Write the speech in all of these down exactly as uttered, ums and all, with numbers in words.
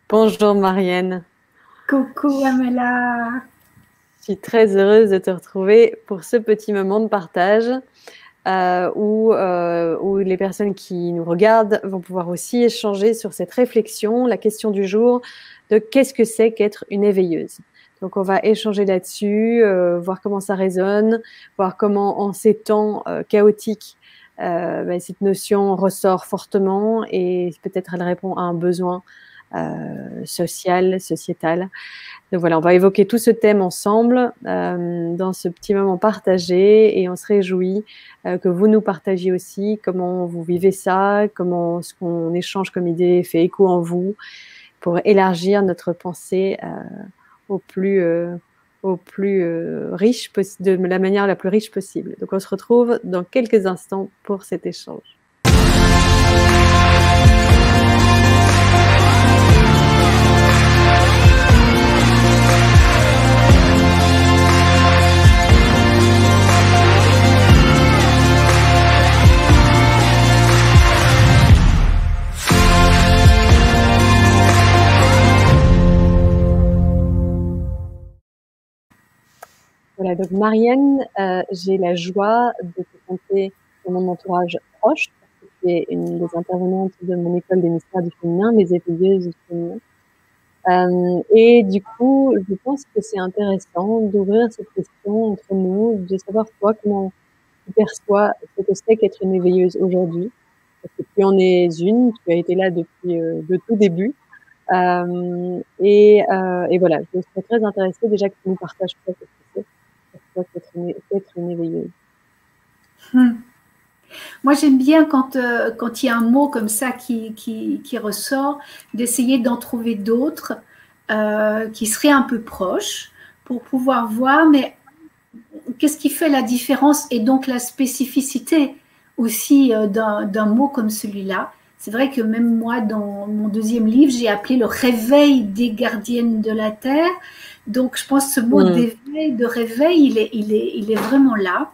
Bonjour Marianne, Coucou Amela. je suis très heureuse de te retrouver pour ce petit moment de partage euh, où, euh, où les personnes qui nous regardent vont pouvoir aussi échanger sur cette réflexion, la question du jour de qu'est-ce que c'est qu'être une éveilleuse. Donc on va échanger là-dessus, euh, voir comment ça résonne, voir comment en ces temps euh, chaotiques, euh, ben, cette notion ressort fortement et peut-être elle répond à un besoin euh, social, sociétal. Donc voilà, on va évoquer tout ce thème ensemble euh, dans ce petit moment partagé et on se réjouit euh, que vous nous partagiez aussi comment vous vivez ça, comment ce qu'on échange comme idée fait écho en vous pour élargir notre pensée euh, au plus, euh, au plus euh, riche, de la manière la plus riche possible. Donc on se retrouve dans quelques instants pour cet échange. Voilà, donc Marianne, euh, j'ai la joie de te compter dans mon entourage proche, parce que tu es une des intervenantes de mon école des mystères du féminin, les éveilleuses du féminin. Euh, et du coup, je pense que c'est intéressant d'ouvrir cette question entre nous, de savoir toi comment tu perçois ce que c'est qu'être une éveilleuse aujourd'hui, parce que tu en es une, tu as été là depuis euh, le tout début. Euh, et, euh, et voilà, je serais très intéressée déjà que tu nous partages quoi ce que c'est pour toi qu'être une, qu'être une éveilleuse. Hmm. Moi, j'aime bien quand euh, quand il y a un mot comme ça qui, qui, qui ressort, d'essayer d'en trouver d'autres euh, qui seraient un peu proches pour pouvoir voir, mais qu'est-ce qui fait la différence et donc la spécificité aussi euh, d'un, d'un mot comme celui-là. C'est vrai que même moi, dans mon deuxième livre, j'ai appelé le réveil des gardiennes de la Terre. Donc, je pense que ce mot Mmh. d'éveil, de réveil, il est, il est, il est vraiment là.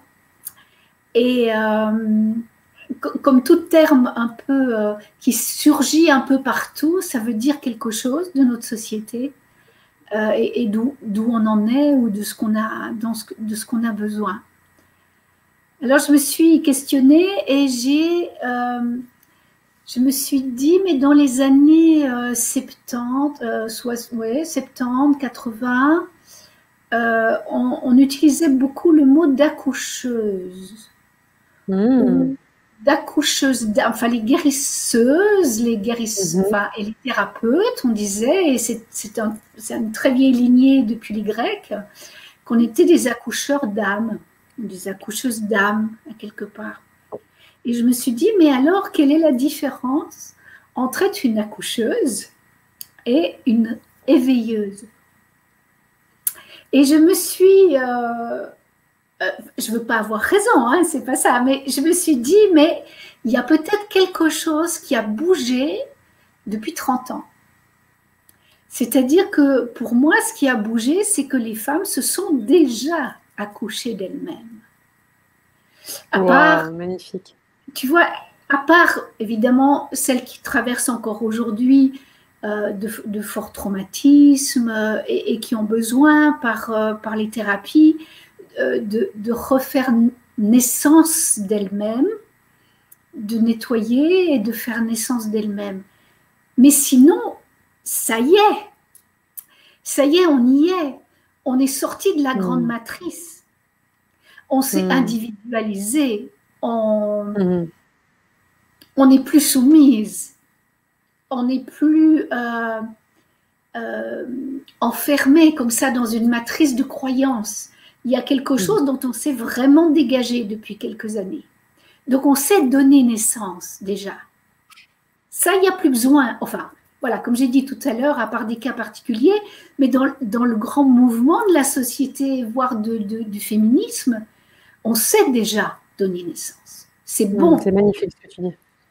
Et euh, comme tout terme un peu euh, qui surgit un peu partout, ça veut dire quelque chose de notre société euh, et, et d'où, d'où on en est ou de ce qu'on a, dans ce, de ce qu'on a besoin. Alors je me suis questionnée et j'ai, euh, je me suis dit, mais dans les années euh, soixante-dix, euh, soit, ouais, soixante-dix, quatre-vingts, euh, on, on utilisait beaucoup le mot d'accoucheuse. Mmh. Ou d'accoucheuses, enfin les guérisseuses, les guérisses, Mmh. enfin, et les thérapeutes, on disait, et c'est, c'est, un, c'est une très vieille lignée depuis les Grecs, qu'on était des accoucheurs d'âme, des accoucheuses d'âme, à quelque part. Et je me suis dit, mais alors, quelle est la différence entre être une accoucheuse et une éveilleuse? Et je me suis... Euh, euh, je ne veux pas avoir raison, hein, c'est pas ça, mais je me suis dit, mais il y a peut-être quelque chose qui a bougé depuis trente ans. C'est-à-dire que pour moi, ce qui a bougé, c'est que les femmes se sont déjà accouchées d'elles-mêmes. À part, Waouh, magnifique. tu vois, à part évidemment celles qui traversent encore aujourd'hui euh, de, de forts traumatismes euh, et, et, qui ont besoin par, euh, par les thérapies euh, de, de refaire naissance d'elles-mêmes, de nettoyer et de faire naissance d'elles-mêmes. Mais sinon, ça y est, ça y est, on y est. On est sorti de la grande Mmh. matrice. On s'est Mmh. individualisé. On Mmh. on n'est plus soumise. On n'est plus euh, euh, enfermé comme ça dans une matrice de croyances. Il y a quelque Mmh. chose dont on s'est vraiment dégagé depuis quelques années. Donc on sait donner naissance déjà. Ça, il n'y a plus besoin. Enfin, voilà, comme j'ai dit tout à l'heure, à part des cas particuliers, mais dans, dans le grand mouvement de la société, voire de, de, du féminisme, on sait déjà donner naissance. C'est Mmh. bon. C'est magnifique ce que tu dis.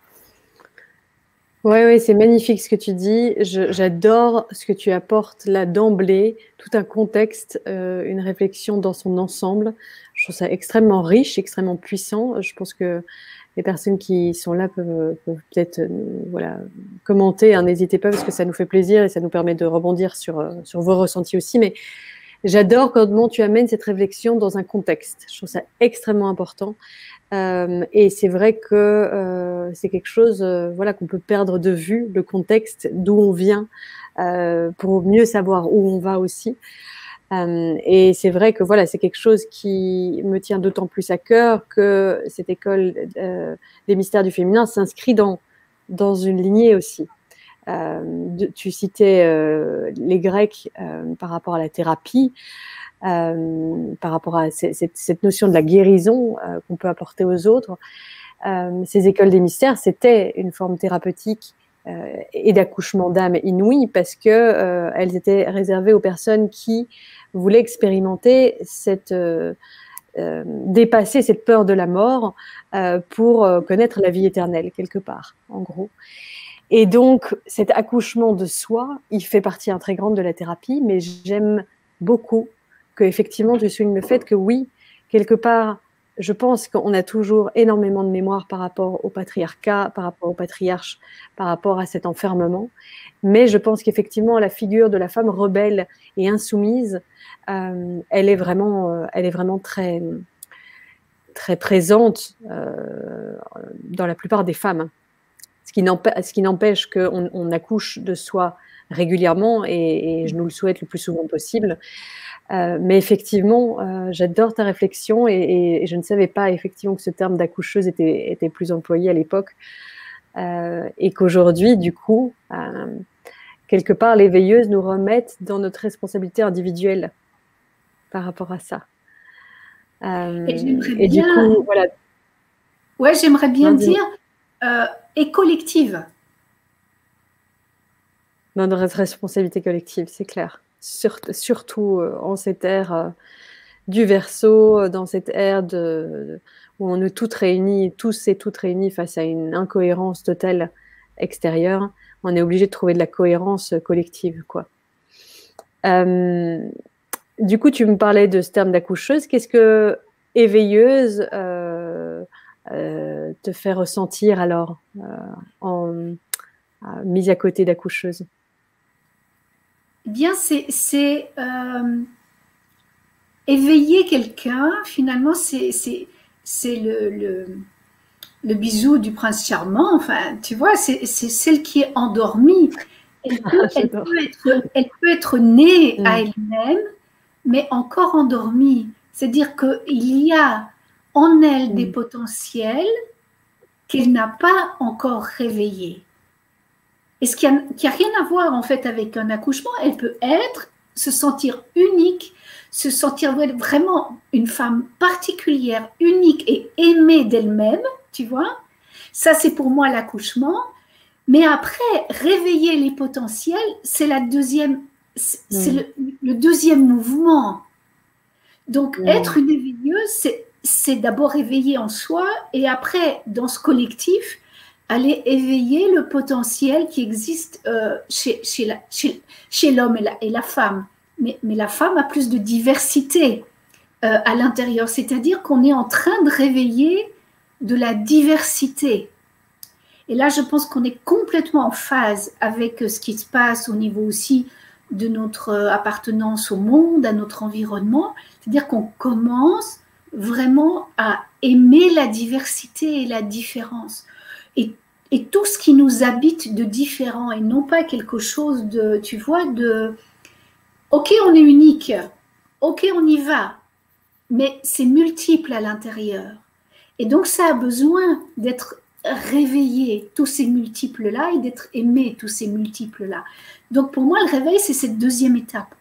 Oui, oui, c'est magnifique ce que tu dis. Je- J'adore ce que tu apportes là d'emblée, tout un contexte, euh, une réflexion dans son ensemble. Je trouve ça extrêmement riche, extrêmement puissant. Je pense que les personnes qui sont là peuvent, peuvent peut-être euh, voilà, commenter, hein, n'hésitez pas parce que ça nous fait plaisir et ça nous permet de rebondir sur, euh, sur vos ressentis aussi. Mais j'adore comment tu amènes cette réflexion dans un contexte. Je trouve ça extrêmement important. Euh, et c'est vrai que euh, c'est quelque chose euh, voilà, qu'on peut perdre de vue, le contexte, d'où on vient, euh, pour mieux savoir où on va aussi. Euh, et c'est vrai que voilà, c'est quelque chose qui me tient d'autant plus à cœur que cette école euh, des mystères du féminin s'inscrit dans, dans une lignée aussi. Euh, de, tu citais euh, les Grecs euh, par rapport à la thérapie, euh, par rapport à cette, cette notion de la guérison euh, qu'on peut apporter aux autres. Euh, ces écoles des mystères, c'était une forme thérapeutique euh, et d'accouchement d'âme inouïe parce que euh, elles étaient réservées aux personnes qui voulaient expérimenter cette euh, euh, dépasser cette peur de la mort euh, pour euh, connaître la vie éternelle quelque part, en gros. Et donc, cet accouchement de soi, il fait partie intégrante de la thérapie, mais j'aime beaucoup que effectivement tu soulignes le fait que oui, quelque part, je pense qu'on a toujours énormément de mémoire par rapport au patriarcat, par rapport au patriarche, par rapport à cet enfermement. Mais je pense qu'effectivement, la figure de la femme rebelle et insoumise, euh, elle est vraiment, euh, elle est vraiment très, très présente euh, dans la plupart des femmes. Ce qui n'empêche qu'on on accouche de soi régulièrement et, et je nous le souhaite le plus souvent possible. Euh, mais effectivement, euh, j'adore ta réflexion et, et, et je ne savais pas effectivement que ce terme d'accoucheuse était, était plus employé à l'époque euh, et qu'aujourd'hui, du coup, euh, quelque part, les veilleuses nous remettent dans notre responsabilité individuelle par rapport à ça. Euh, et j'aimerais et bien, du coup, voilà. Ouais, j'aimerais bien non, dire euh, et collective. Dans notre responsabilité collective, c'est clair. Sur, surtout euh, en cette ère euh, du Verseau, dans cette ère de, de, où on est toutes réunies, tous et toutes réunis face à une incohérence totale extérieure, on est obligé de trouver de la cohérence collective, quoi. Euh, du coup, tu me parlais de ce terme d'accoucheuse. Qu'est-ce que éveilleuse euh, euh, te fait ressentir alors euh, en euh, mise à côté d'accoucheuse? Eh bien, c'est euh, éveiller quelqu'un, finalement, c'est le, le, le bisou du prince charmant. Enfin, tu vois, c'est celle qui est endormie. Elle peut, ah, elle peut, être, elle peut être née mmh. à elle-même, mais encore endormie. C'est-à-dire qu'il y a en elle mmh. des potentiels qu'elle n'a pas encore réveillés. Et ce qui n'a a rien à voir en fait avec un accouchement, elle peut être, se sentir unique, se sentir vraiment une femme particulière, unique et aimée d'elle-même, tu vois. Ça, c'est pour moi l'accouchement. Mais après, réveiller les potentiels, c'est la deuxième, c'est mmh. le, le deuxième mouvement. Donc, mmh. être une éveilleuse, c'est d'abord éveiller en soi et après, dans ce collectif, aller éveiller le potentiel qui existe euh, chez, chez l'homme chez, chez et, la, et la femme. Mais, mais la femme a plus de diversité euh, à l'intérieur, c'est-à-dire qu'on est en train de réveiller de la diversité. Et là, je pense qu'on est complètement en phase avec ce qui se passe au niveau aussi de notre appartenance au monde, à notre environnement. C'est-à-dire qu'on commence vraiment à aimer la diversité et la différence. Et, et tout ce qui nous habite de différent et non pas quelque chose de, tu vois, de « ok, on est unique, ok, on y va », mais c'est multiple à l'intérieur. Et donc, ça a besoin d'être réveiller tous ces multiples-là et d'être aimé tous ces multiples-là. Donc, pour moi, le réveil, c'est cette deuxième étape.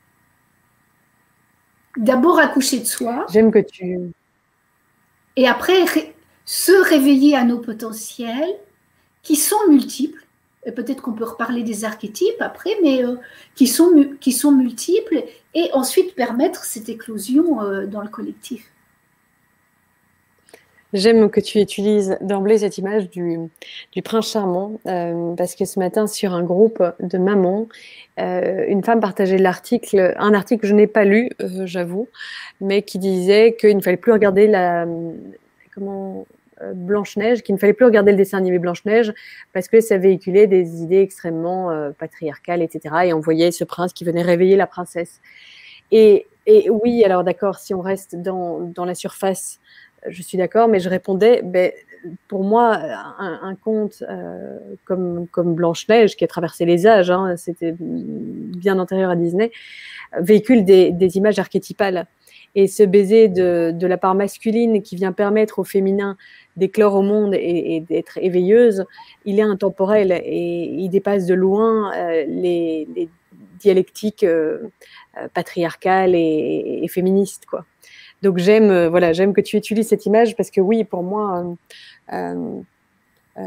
D'abord, accoucher de soi. J'aime que tu... Et après, ré se réveiller à nos potentiels qui sont multiples. Et peut-être qu'on peut reparler des archétypes après, mais euh, qui, sont, qui sont multiples. Et ensuite, permettre cette éclosion euh, dans le collectif. J'aime que tu utilises d'emblée cette image du, du prince charmant, euh, parce que ce matin, sur un groupe de mamans, euh, une femme partageait l'article, un article que je n'ai pas lu, euh, j'avoue, mais qui disait qu'il ne fallait plus regarder la, comment, Blanche-Neige, qu'il ne fallait plus regarder le dessin animé Blanche-Neige parce que ça véhiculait des idées extrêmement euh, patriarcales, et cetera. Et on voyait ce prince qui venait réveiller la princesse. Et, et oui, alors d'accord, si on reste dans, dans la surface, je suis d'accord, mais je répondais, ben, pour moi, un, un conte euh, comme, comme Blanche-Neige, qui a traversé les âges, hein, c'était bien antérieur à Disney, véhicule des, des images archétypales. Et ce baiser de, de la part masculine qui vient permettre au féminin d'éclore au monde et, et d'être éveilleuse, il est intemporel et il dépasse de loin euh, les, les dialectiques euh, patriarcales et, et féministes, quoi. Donc j'aime, euh, voilà, j'aime que tu utilises cette image parce que oui, pour moi, euh, euh,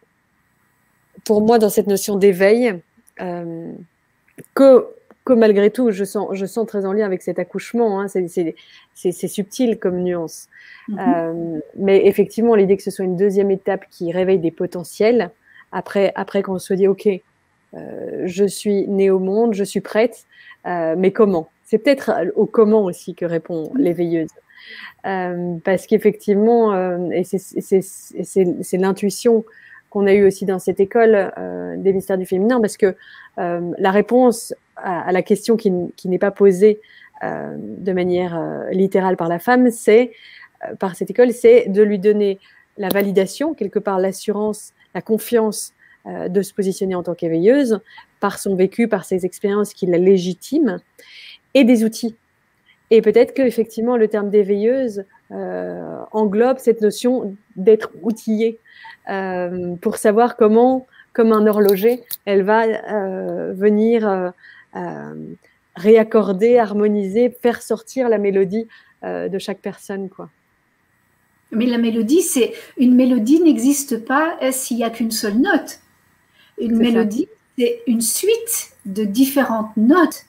pour moi, dans cette notion d'éveil, euh, que, que malgré tout, je sens, je sens très en lien avec cet accouchement. Hein, c'est, c'est, c'est, c'est subtil comme nuance. Mm-hmm. Euh, mais effectivement, l'idée que ce soit une deuxième étape qui réveille des potentiels, après, après qu'on se dit, OK, euh, je suis née au monde, je suis prête, euh, mais comment ? C'est peut-être au comment aussi que répond l'éveilleuse. Euh, parce qu'effectivement, euh, et c'est, c'est, c'est, c'est l'intuition qu'on a eue aussi dans cette école euh, des mystères du féminin, parce que euh, la réponse à, à la question qui, qui n'est pas posée euh, de manière euh, littérale par la femme, c'est, euh, par cette école, c'est de lui donner la validation, quelque part l'assurance, la confiance euh, de se positionner en tant qu'éveilleuse, par son vécu, par ses expériences qui la légitiment, et des outils. Et peut-être qu'effectivement, le terme d'éveilleuse euh, englobe cette notion d'être outillée euh, pour savoir comment, comme un horloger, elle va euh, venir euh, euh, réaccorder, harmoniser, faire sortir la mélodie euh, de chaque personne, quoi. Mais la mélodie, c'est une mélodie n'existe pas s'il n'y a qu'une seule note. Une C'est mélodie, c'est une suite de différentes notes.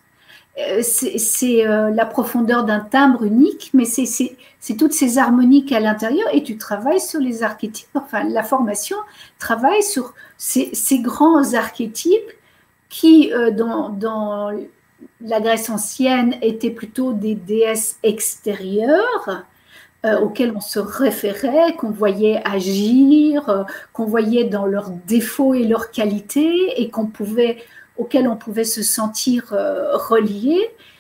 C'est, c'est euh, la profondeur d'un timbre unique, mais c'est, c'est, c'est toutes ces harmoniques à l'intérieur et tu travailles sur les archétypes, enfin la formation travaille sur ces, ces grands archétypes qui, euh, dans, dans la Grèce ancienne, étaient plutôt des déesses extérieures euh, auxquelles on se référait, qu'on voyait agir, euh, qu'on voyait dans leurs défauts et leurs qualités et qu'on pouvait auquel on pouvait se sentir euh, relié.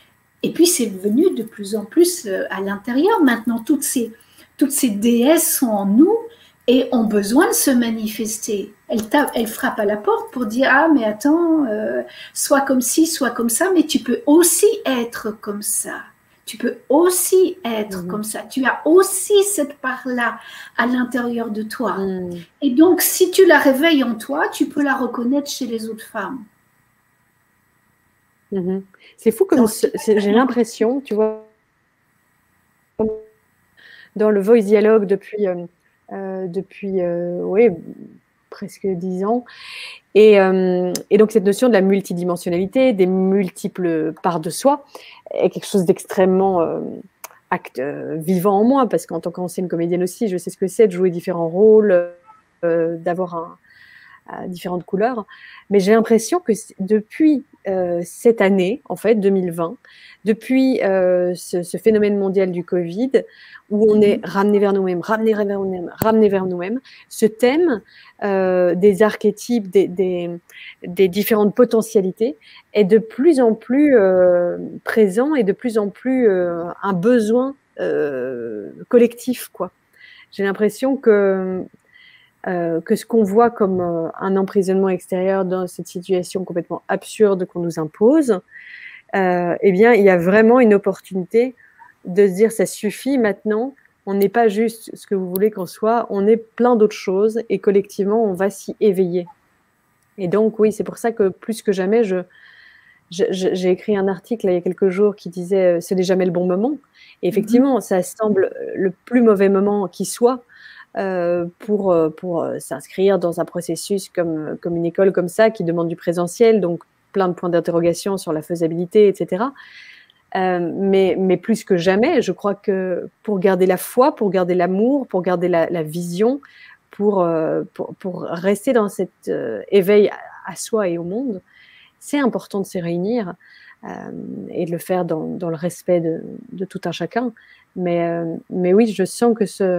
Et puis, c'est venu de plus en plus euh, à l'intérieur. Maintenant, toutes ces, toutes ces déesses sont en nous et ont besoin de se manifester. Elles, tapent, elles frappent à la porte pour dire « Ah, mais attends, euh, soit comme ci, soit comme ça, mais tu peux aussi être comme ça. Tu peux aussi être mmh. comme ça. Tu as aussi cette part-là à l'intérieur de toi. Mmh. Et donc, si tu la réveilles en toi, tu peux la reconnaître chez les autres femmes. » Mmh. C'est fou comme ce, j'ai l'impression, tu vois, dans le voice dialogue depuis, euh, euh, depuis euh, oui, presque dix ans. Et, euh, et donc cette notion de la multidimensionnalité, des multiples parts de soi, est quelque chose d'extrêmement euh, acte, euh, vivant en moi, parce qu'en tant qu'ancienne comédienne aussi, je sais ce que c'est de jouer différents rôles, euh, d'avoir un, à différentes couleurs. Mais j'ai l'impression que depuis euh, cette année, en fait, deux mille vingt, depuis euh, ce, ce phénomène mondial du Covid, où on est ramené vers nous-mêmes, ramené vers nous-mêmes, ramené vers nous-mêmes, ce thème euh, des archétypes, des, des, des différentes potentialités est de plus en plus euh, présent et de plus en plus euh, un besoin euh, collectif, quoi. J'ai l'impression que Euh, que ce qu'on voit comme euh, un emprisonnement extérieur dans cette situation complètement absurde qu'on nous impose, euh, eh bien, il y a vraiment une opportunité de se dire ça suffit maintenant, on n'est pas juste ce que vous voulez qu'on soit, on est plein d'autres choses et collectivement, on va s'y éveiller. Et donc, oui, c'est pour ça que plus que jamais, je, je, je, j'ai écrit un article là, il y a quelques jours qui disait « ce n'est jamais le bon moment ». Et effectivement, ça semble le plus mauvais moment qui soit, Euh, pour, pour euh, s'inscrire dans un processus comme, comme une école comme ça qui demande du présentiel, donc plein de points d'interrogation sur la faisabilité, et cetera. Euh, mais, mais plus que jamais, je crois que pour garder la foi, pour garder l'amour, pour garder la, la vision, pour, euh, pour, pour rester dans cet euh, éveil à, à soi et au monde, c'est important de se réunir euh, et de le faire dans, dans le respect de, de tout un chacun. Mais, euh, mais oui, je sens que ce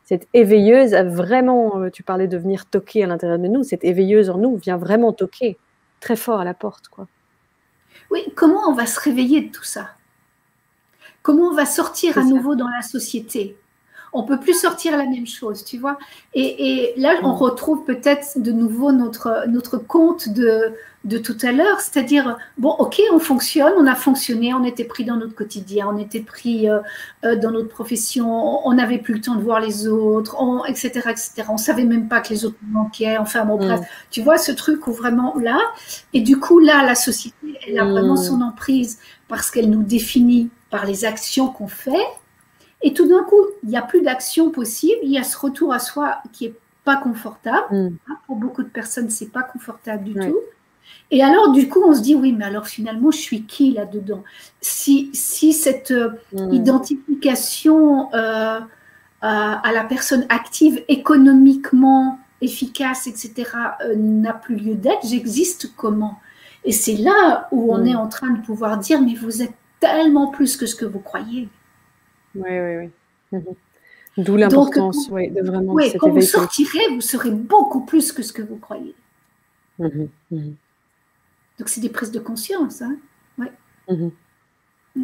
cette éveilleuse a vraiment, tu parlais de venir toquer à l'intérieur de nous, cette éveilleuse en nous vient vraiment toquer très fort à la porte, quoi. Oui, comment on va se réveiller de tout ça? Comment on va sortir à nouveau dans la société? On ne peut plus sortir la même chose, tu vois. Et, et là, on retrouve peut-être de nouveau notre, notre compte de, de tout à l'heure, c'est-à-dire, bon, ok, on fonctionne, on a fonctionné, on était pris dans notre quotidien, on était pris euh, euh, dans notre profession, on n'avait plus le temps de voir les autres, on, et cetera, et cetera. On ne savait même pas que les autres nous manquaient, enfin bon, bref. Mm. Tu vois, ce truc où vraiment, là, et du coup, là, la société, elle a mm. vraiment son emprise parce qu'elle nous définit par les actions qu'on fait. Et tout d'un coup, il n'y a plus d'action possible, il y a ce retour à soi qui n'est pas confortable. Mm. Pour beaucoup de personnes, ce n'est pas confortable du oui. tout. Et alors, du coup, on se dit, oui, mais alors finalement, je suis qui là-dedans? Si, si cette mm. identification euh, à, à la personne active, économiquement efficace, et cetera, euh, n'a plus lieu d'être, j'existe comment? Et c'est là où on mm. est en train de pouvoir dire, mais vous êtes tellement plus que ce que vous croyez. Oui, oui, oui. Mmh. D'où l'importance Donc, oui, de vraiment oui, cet quand éveil. vous sortirez, vous serez beaucoup plus que ce que vous croyez. Mmh, mmh. Donc, c'est des prises de conscience. Hein, ouais. Mmh. Mmh.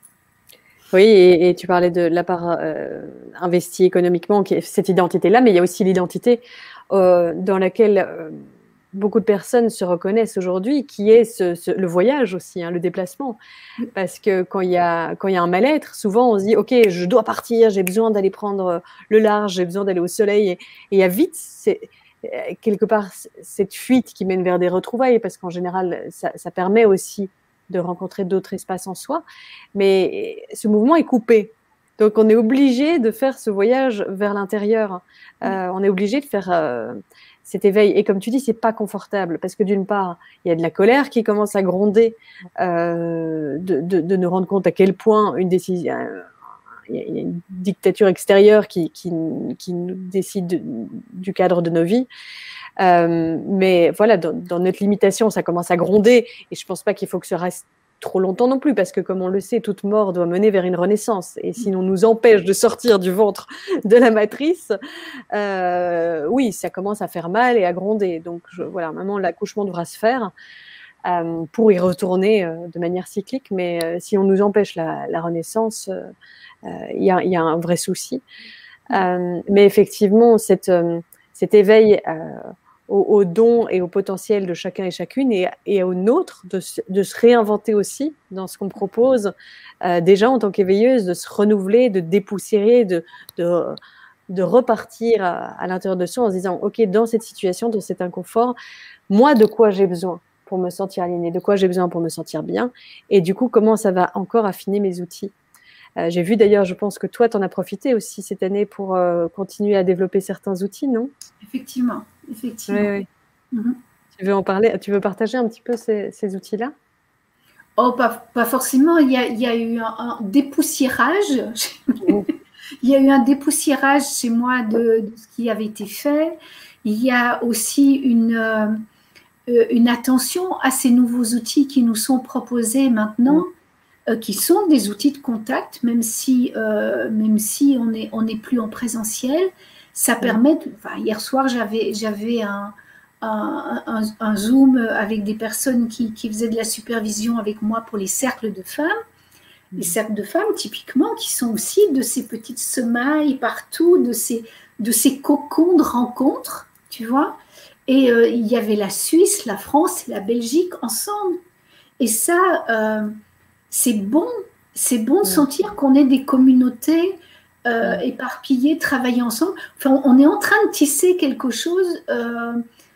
Oui, et, et tu parlais de la part euh, investie économiquement, qui est cette identité-là, mais il y a aussi l'identité euh, dans laquelle euh, beaucoup de personnes se reconnaissent aujourd'hui, qui est ce, ce, le voyage aussi, hein, le déplacement. Parce que quand il y a, quand il y a un mal-être, souvent on se dit « Ok, je dois partir, j'ai besoin d'aller prendre le large, j'ai besoin d'aller au soleil. » Et il y a vite, c'est, quelque part, cette fuite qui mène vers des retrouvailles, parce qu'en général, ça, ça permet aussi de rencontrer d'autres espaces en soi. Mais ce mouvement est coupé. Donc, on est obligé de faire ce voyage vers l'intérieur. Euh, on est obligé de faire euh, cet éveil. Et comme tu dis, c'est pas confortable parce que d'une part, il y a de la colère qui commence à gronder, euh, de, de, de nous rendre compte à quel point une décision, euh, il y a une dictature extérieure qui, qui, qui nous décide de, du cadre de nos vies. Euh, mais voilà, dans, dans notre limitation, ça commence à gronder. Et je pense pas qu'il faut que ce reste trop longtemps non plus, parce que comme on le sait, toute mort doit mener vers une renaissance. Et si on nous empêche de sortir du ventre de la matrice, euh, oui, ça commence à faire mal et à gronder. Donc je, voilà, maintenant l'accouchement devra se faire euh, pour y retourner euh, de manière cyclique. Mais euh, si on nous empêche la, la renaissance, il euh, y, a, y a un vrai souci. Euh, mais effectivement, cette, euh, cet éveil euh, Au, au don et au potentiel de chacun et chacune et, et au nôtre de, de se réinventer aussi dans ce qu'on propose euh, déjà en tant qu'éveilleuse, de se renouveler, de dépoussiérer, de, de, de repartir à, à l'intérieur de soi en se disant ok, dans cette situation, dans cet inconfort, moi de quoi j'ai besoin pour me sentir alignée, de quoi j'ai besoin pour me sentir bien, et du coup comment ça va encore affiner mes outils. Euh, j'ai vu d'ailleurs, je pense que toi, tu en as profité aussi cette année pour euh, continuer à développer certains outils, non? Effectivement, effectivement. Oui, oui. Mm-hmm. Tu veux en parler? Tu veux partager un petit peu ces, ces outils-là? Oh, pas, pas forcément. Il y a, il y a eu un, un dépoussiérage. Mm. Il y a eu un dépoussiérage chez moi de, de ce qui avait été fait. Il y a aussi une, euh, une attention à ces nouveaux outils qui nous sont proposés maintenant. Mm. Euh, qui sont des outils de contact, même si, euh, même si on n'est on est plus en présentiel. Ça permet, de, enfin, hier soir, j'avais, j'avais un, un, un, un Zoom avec des personnes qui, qui faisaient de la supervision avec moi pour les cercles de femmes. Les cercles de femmes, typiquement, qui sont aussi de ces petites semailles partout, de ces, de ces cocons de rencontres, tu vois. Et euh, il y avait la Suisse, la France et la Belgique ensemble. Et ça... Euh, c'est bon, c'est bon de sentir qu'on est des communautés euh, éparpillées, travailler ensemble. Enfin, on est en train de tisser quelque chose euh,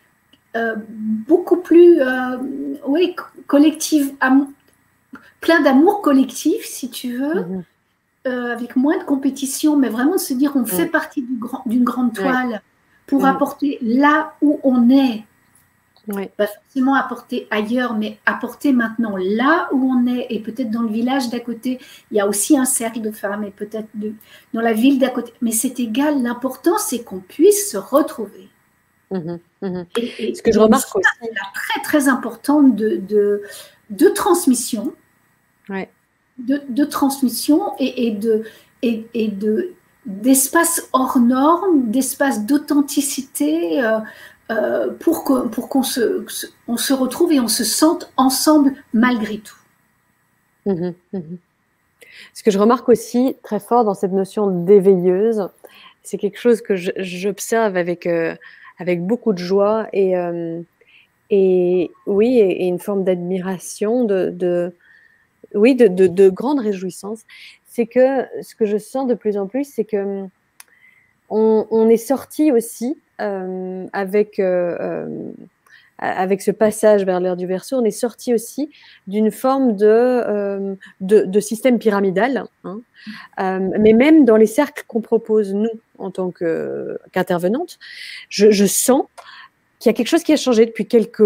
euh, beaucoup plus, euh, oui, collectif, am- plein d'amour collectif, si tu veux, mm-hmm. euh, avec moins de compétition, mais vraiment de se dire on mm. fait partie du grand, d'une grande toile ouais. pour mm. apporter là où on est. Oui. Pas forcément apporter ailleurs, mais apporter maintenant là où on est, et peut-être dans le village d'à côté, il y a aussi un cercle de femmes, et peut-être de, dans la ville d'à côté, mais c'est égal, l'important c'est qu'on puisse se retrouver. Mmh, mmh. Et, et, Ce que je remarque aussi, c'est très très important de, de, de transmission, ouais. de, de transmission et, et, de, et, et de, d'espace hors norme, d'espace d'authenticité euh, euh, pour qu'on pour qu'on se, on se retrouve et on se sente ensemble malgré tout. Mmh, mmh. Ce que je remarque aussi très fort dans cette notion d'éveilleuse, c'est quelque chose que j'observe avec, euh, avec beaucoup de joie et, euh, et oui, et, et une forme d'admiration, de, de, oui, de, de, de grande réjouissance. C'est que ce que je sens de plus en plus, c'est que on, on est sorti aussi euh, avec euh, euh, avec ce passage vers l'ère du Verseau, on est sorti aussi d'une forme de, euh, de, de système pyramidal, hein, euh, mais même dans les cercles qu'on propose, nous, en tant qu'intervenantes, je, je sens qu'il y a quelque chose qui a changé depuis quelques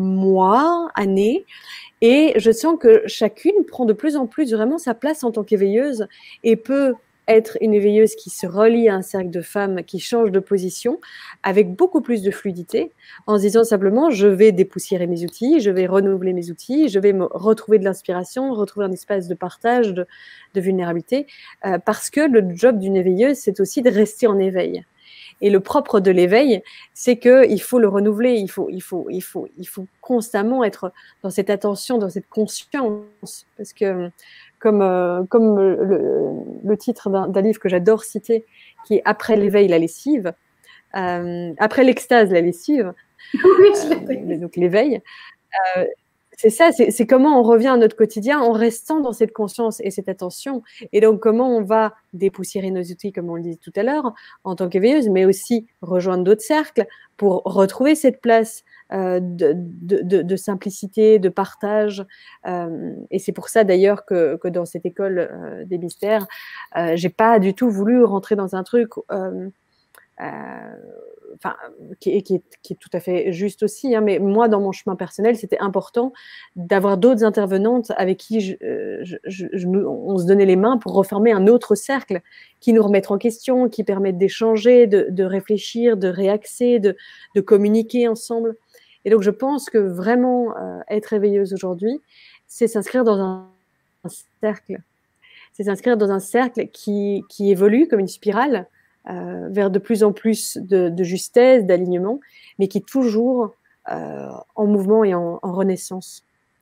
mois, années, et je sens que chacune prend de plus en plus vraiment sa place en tant qu'éveilleuse et peut être une éveilleuse qui se relie à un cercle de femmes, qui change de position avec beaucoup plus de fluidité, en se disant simplement, je vais dépoussiérer mes outils, je vais renouveler mes outils, je vais me retrouver de l'inspiration, retrouver un espace de partage, de, de vulnérabilité, euh, parce que le job d'une éveilleuse, c'est aussi de rester en éveil. Et le propre de l'éveil, c'est qu'il faut le renouveler, il faut, il, faut, il, faut, il faut constamment être dans cette attention, dans cette conscience, parce que comme, euh, comme le, le titre d'un livre que j'adore citer, qui est « Après l'éveil, la lessive euh, »,« Après l'extase, la lessive oui, », euh, donc l'éveil, euh, c'est ça, c'est comment on revient à notre quotidien en restant dans cette conscience et cette attention. Et donc, comment on va dépoussiérer nos outils, comme on le disait tout à l'heure, en tant qu'éveilleuse, mais aussi rejoindre d'autres cercles pour retrouver cette place euh, de, de, de, de simplicité, de partage. Euh, et c'est pour ça, d'ailleurs, que, que dans cette école euh, des mystères, euh, j'ai pas du tout voulu rentrer dans un truc... Euh, euh, enfin, qui est, qui, est, qui est tout à fait juste aussi, hein, mais moi, dans mon chemin personnel, c'était important d'avoir d'autres intervenantes avec qui je, je, je, je, on se donnait les mains pour reformer un autre cercle qui nous remettre en question, qui permettent d'échanger, de, de réfléchir, de réaxer, de, de communiquer ensemble. Et donc, je pense que vraiment euh, être éveilleuse aujourd'hui, c'est s'inscrire dans un, un cercle. C'est s'inscrire dans un cercle qui, qui évolue comme une spirale, Euh, vers de plus en plus de, de justesse, d'alignement, mais qui est toujours euh, en mouvement et en, en renaissance.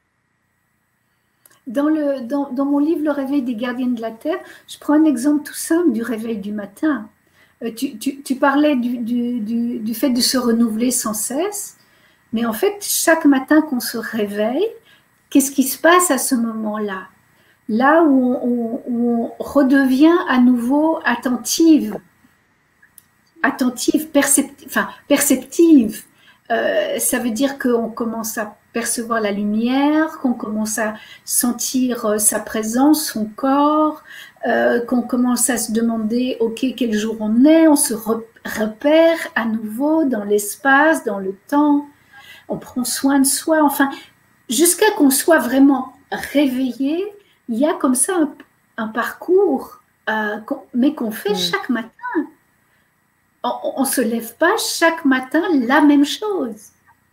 Dans, le, dans, dans mon livre « Le réveil des gardiennes de la Terre », je prends un exemple tout simple du réveil du matin. Euh, tu, tu, tu parlais du, du, du, du fait de se renouveler sans cesse, mais en fait, chaque matin qu'on se réveille, qu'est-ce qui se passe à ce moment-là? Là où on, où on redevient à nouveau attentive, attentive, perceptive, enfin, perceptive. Euh, ça veut dire qu'on commence à percevoir la lumière, qu'on commence à sentir euh, sa présence, son corps, euh, qu'on commence à se demander, ok, quel jour on est, on se repère à nouveau dans l'espace, dans le temps, on prend soin de soi, enfin, jusqu'à qu'on soit vraiment réveillé, il y a comme ça un, un parcours, euh, qu'on, mais qu'on fait mmh. chaque matin. On ne se lève pas chaque matin la même chose.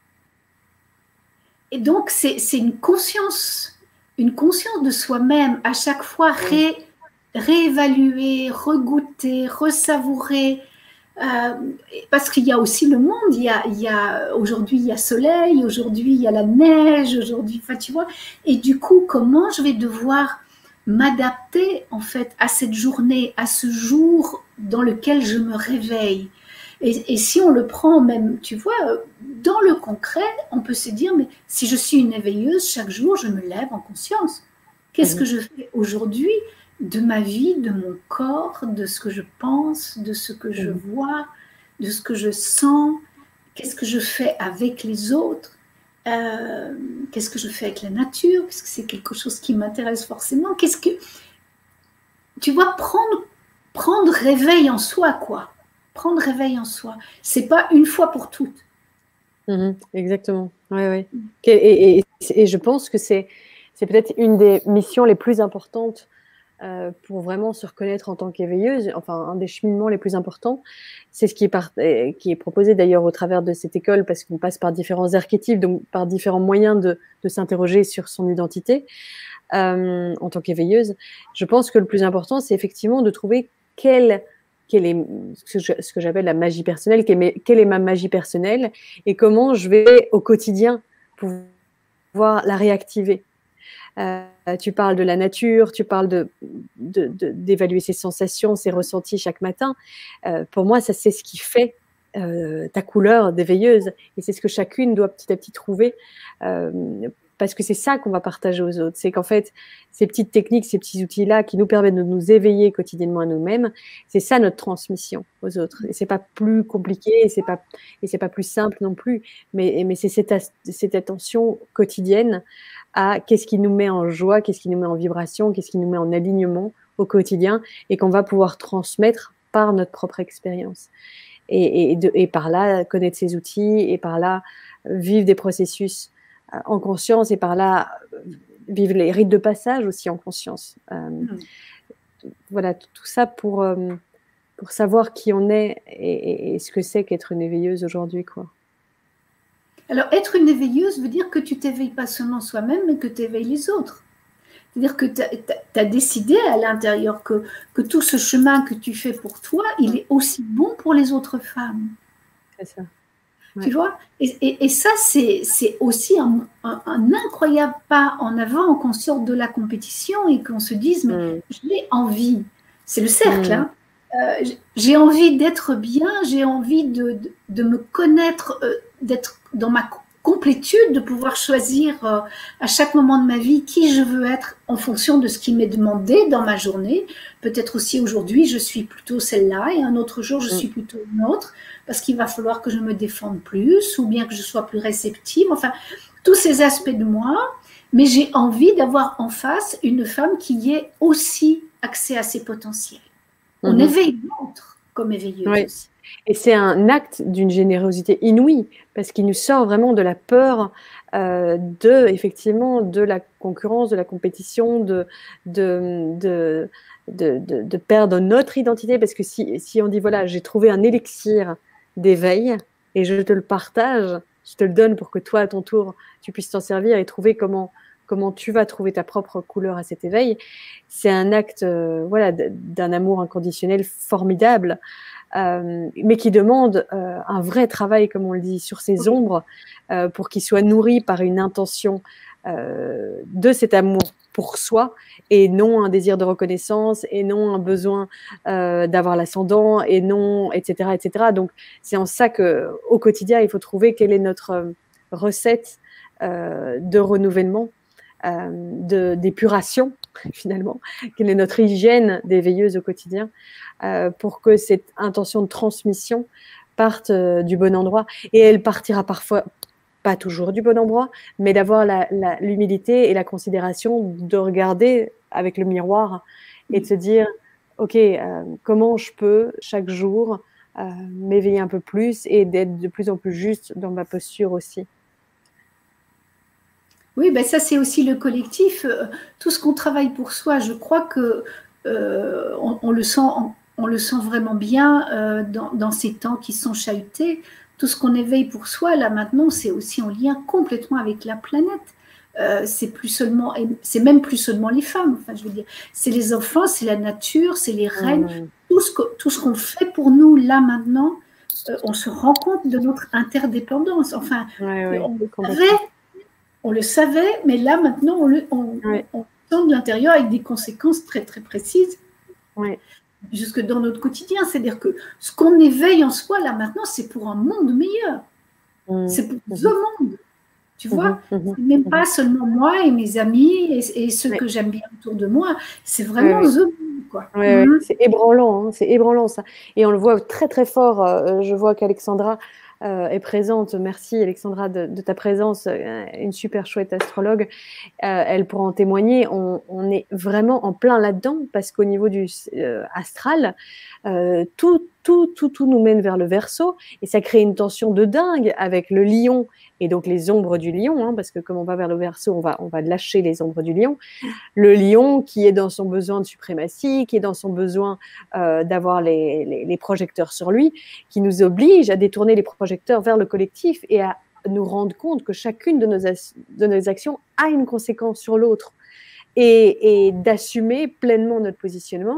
Et donc, c'est une conscience, une conscience de soi-même, à chaque fois ré, réévaluer, regoûter, ressavourer. Euh, parce qu'il y a aussi le monde, il y a, il y a, aujourd'hui il y a soleil, aujourd'hui il y a la neige, aujourd'hui, enfin tu vois. Et du coup, comment je vais devoir m'adapter en fait à cette journée, à ce jour dans lequel je me réveille. Et, et si on le prend même, tu vois, dans le concret, on peut se dire, mais si je suis une éveilleuse, chaque jour je me lève en conscience. Qu'est-ce que je fais aujourd'hui de ma vie, de mon corps, de ce que je pense, de ce que je vois, de ce que je sens, qu'est-ce que je fais avec les autres, euh, qu'est-ce que je fais avec la nature, est-ce que c'est quelque chose qui m'intéresse forcément, qu'est-ce que... Tu vois, prendre, prendre réveil en soi, quoi. Prendre réveil en soi. C'est pas une fois pour toutes. Mmh, exactement. Oui, oui. Et, et, et, et je pense que c'est peut-être une des missions les plus importantes euh, pour vraiment se reconnaître en tant qu'éveilleuse. Enfin, un des cheminements les plus importants, c'est ce qui est, par, qui est proposé d'ailleurs au travers de cette école, parce qu'on passe par différents archétypes, donc par différents moyens de, de s'interroger sur son identité euh, en tant qu'éveilleuse. Je pense que le plus important, c'est effectivement de trouver quel quelle est ce que je- ce que j'appelle la magie personnelle, quelle est, quelle est ma magie personnelle et comment je vais au quotidien pouvoir la réactiver. Euh, tu parles de la nature, tu parles de, de, de- d'évaluer ses sensations, ses ressentis chaque matin. Euh, pour moi, ça, c'est ce qui fait euh, ta couleur d'éveilleuse. Et c'est ce que chacune doit petit à petit trouver. Euh, parce que c'est ça qu'on va partager aux autres. C'est qu'en fait, ces petites techniques, ces petits outils-là qui nous permettent de nous éveiller quotidiennement à nous-mêmes, c'est ça notre transmission aux autres. Et c'est pas plus compliqué, et c'est pas, et c'est pas plus simple non plus. Mais, mais c'est cette, cette attention quotidienne à qu'est-ce qui nous met en joie, qu'est-ce qui nous met en vibration, qu'est-ce qui nous met en alignement au quotidien et qu'on va pouvoir transmettre par notre propre expérience. Et, et, de, et par là, connaître ces outils et par là, vivre des processus euh, en conscience et par là, vivre les rites de passage aussi en conscience. Euh, mmh. Voilà, tout ça pour, euh, pour savoir qui on est et, et, et ce que c'est qu'être une éveilleuse aujourd'hui, quoi. Alors, être une éveilleuse veut dire que tu t'éveilles pas seulement soi-même, mais que tu éveilles les autres. C'est-à-dire que tu as décidé à l'intérieur que, que tout ce chemin que tu fais pour toi, il est aussi bon pour les autres femmes. C'est ça. Ouais. Tu vois, et, et, et ça, c'est aussi un, un, un incroyable pas en avant qu'on sorte de la compétition et qu'on se dise, mais mm. j'ai envie. C'est le cercle, mm. hein. Euh, j'ai envie d'être bien, j'ai envie de, de, de me connaître, euh, d'être dans ma complétude, de pouvoir choisir euh, à chaque moment de ma vie qui je veux être en fonction de ce qui m'est demandé dans ma journée. Peut-être aussi aujourd'hui, je suis plutôt celle-là et un autre jour, je suis plutôt une autre parce qu'il va falloir que je me défende plus ou bien que je sois plus réceptive. Enfin, tous ces aspects de moi, mais j'ai envie d'avoir en face une femme qui ait aussi accès à ses potentiels. On mmh. éveille l'autre comme éveilleuse oui. aussi. Et c'est un acte d'une générosité inouïe, parce qu'il nous sort vraiment de la peur euh, de, effectivement, de la concurrence, de la compétition, de, de, de, de, de, de perdre notre identité. Parce que si, si on dit, voilà, j'ai trouvé un élixir d'éveil et je te le partage, je te le donne pour que toi, à ton tour, tu puisses t'en servir et trouver comment, comment tu vas trouver ta propre couleur à cet éveil, c'est un acte euh, voilà, d'un amour inconditionnel formidable. Euh, mais qui demande euh, un vrai travail, comme on le dit, sur ses ombres, euh, pour qu'il soit nourri par une intention euh, de cet amour pour soi, et non un désir de reconnaissance, et non un besoin euh, d'avoir l'ascendant, et non, et cetera, et cetera. Donc, c'est en ça qu'au quotidien, il faut trouver quelle est notre recette euh, de renouvellement, euh, de, d'épuration, finalement, quelle est notre hygiène d'éveilleuse au quotidien, euh, pour que cette intention de transmission parte euh, du bon endroit. Et elle partira parfois, pas toujours du bon endroit, mais d'avoir l'humilité et la considération de regarder avec le miroir et de se dire, ok, euh, comment je peux chaque jour euh, m'éveiller un peu plus et d'être de plus en plus juste dans ma posture aussi. Oui, ben ça c'est aussi le collectif. Tout ce qu'on travaille pour soi, je crois que euh, on, on le sent, on, on le sent vraiment bien euh, dans, dans ces temps qui sont chahutés. Tout ce qu'on éveille pour soi, là maintenant, c'est aussi en lien complètement avec la planète. Euh, c'est plus seulement, c'est même plus seulement les femmes. Enfin, je veux dire, c'est les enfants, c'est la nature, c'est les reines. Mmh. Tout ce que, tout ce qu'on fait pour nous là maintenant, euh, on se rend compte de notre interdépendance. Enfin, ouais, ouais, on le savait. On le savait, mais là, maintenant, on le on, ouais. on sent de l'intérieur avec des conséquences très, très précises. Ouais. Jusque dans notre quotidien. C'est-à-dire que ce qu'on éveille en soi, là, maintenant, c'est pour un monde meilleur. Mmh. C'est pour mmh. le monde. Tu mmh. vois mmh. C'est même pas seulement moi et mes amis et, et ceux ouais. que j'aime bien autour de moi. C'est vraiment ouais, ouais. the monde, quoi. Ouais, mmh. ouais. C'est ébranlant, hein. C'est ébranlant, ça. Et on le voit très, très fort. Euh, je vois qu'Alexandra Euh, est présente. Merci Alexandra de, de ta présence, euh, une super chouette astrologue. Euh, elle pourra en témoigner. On, on est vraiment en plein là-dedans parce qu'au niveau du euh, astral, euh, tout, tout, tout, tout nous mène vers le Verseau et ça crée une tension de dingue avec le lion et donc les ombres du lion, hein, parce que comme on va vers le Verseau, on va, on va lâcher les ombres du lion. Le lion qui est dans son besoin de suprématie, qui est dans son besoin euh, d'avoir les, les, les projecteurs sur lui, qui nous oblige à détourner les projecteurs vers le collectif et à nous rendre compte que chacune de nos, de nos actions a une conséquence sur l'autre et, et d'assumer pleinement notre positionnement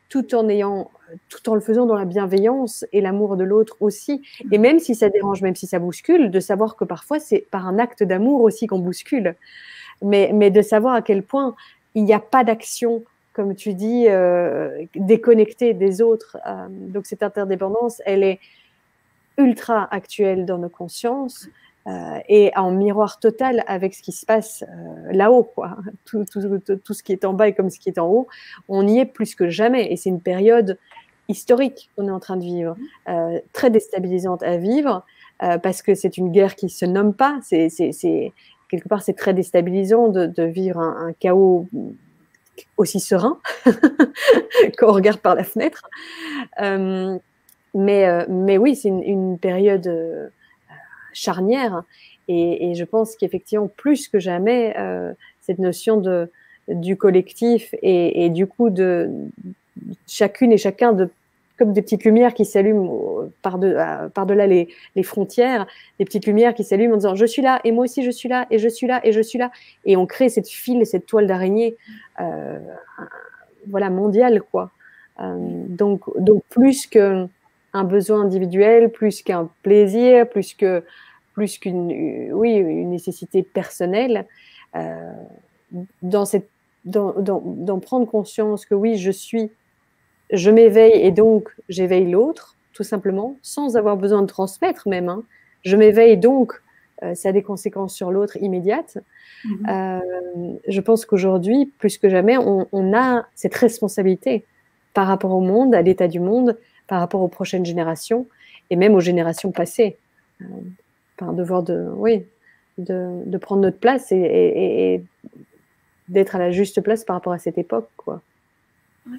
tout en ayant, tout en le faisant dans la bienveillance et l'amour de l'autre aussi. Et même si ça dérange, même si ça bouscule, de savoir que parfois c'est par un acte d'amour aussi qu'on bouscule. Mais, mais de savoir à quel point il n'y a pas d'action, comme tu dis, euh, déconnectée des autres. Euh, donc cette interdépendance, elle est ultra actuelle dans nos consciences. Euh, et en miroir total avec ce qui se passe euh, là-haut, quoi. Tout, tout, tout, tout ce qui est en bas est comme ce qui est en haut. On y est plus que jamais. Et c'est une période historique qu'on est en train de vivre, euh, très déstabilisante à vivre, euh, parce que c'est une guerre qui se nomme pas. C'est, c'est, c'est, quelque part, c'est très déstabilisant de, de vivre un, un chaos aussi serein quand on regarde par la fenêtre. Euh, mais, euh, mais oui, c'est une, une période... Euh, charnière et, et je pense qu'effectivement plus que jamais euh, cette notion de du collectif et, et du coup de chacune et chacun de comme des petites lumières qui s'allument par de par delà les, les frontières, des petites lumières qui s'allument en disant je suis là et moi aussi je suis là et je suis là et je suis là et on crée cette file cette toile d'araignée euh, voilà mondiale quoi euh, donc donc plus que un besoin individuel, plus qu'un plaisir, plus que plus qu'une oui une nécessité personnelle, euh, dans cette dans, dans, dans prendre conscience que oui je suis, je m'éveille et donc j'éveille l'autre tout simplement sans avoir besoin de transmettre même. Hein. Je m'éveille donc euh, ça a des conséquences sur l'autre immédiates. Mm-hmm. Euh, je pense qu'aujourd'hui plus que jamais on, on a cette responsabilité par rapport au monde, à l'état du monde, par rapport aux prochaines générations et même aux générations passées. Euh, par devoir de, oui, de, de prendre notre place et, et, et d'être à la juste place par rapport à cette époque, quoi. Oui,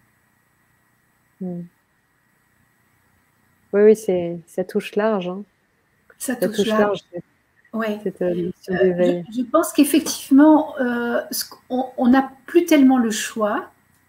mm. Oui, oui, c'est, ça touche large. Hein. Ça, ça touche, touche large. large ouais. Cette notion d'éveil. Euh, je, je pense qu'effectivement, euh, on n'a plus tellement le choix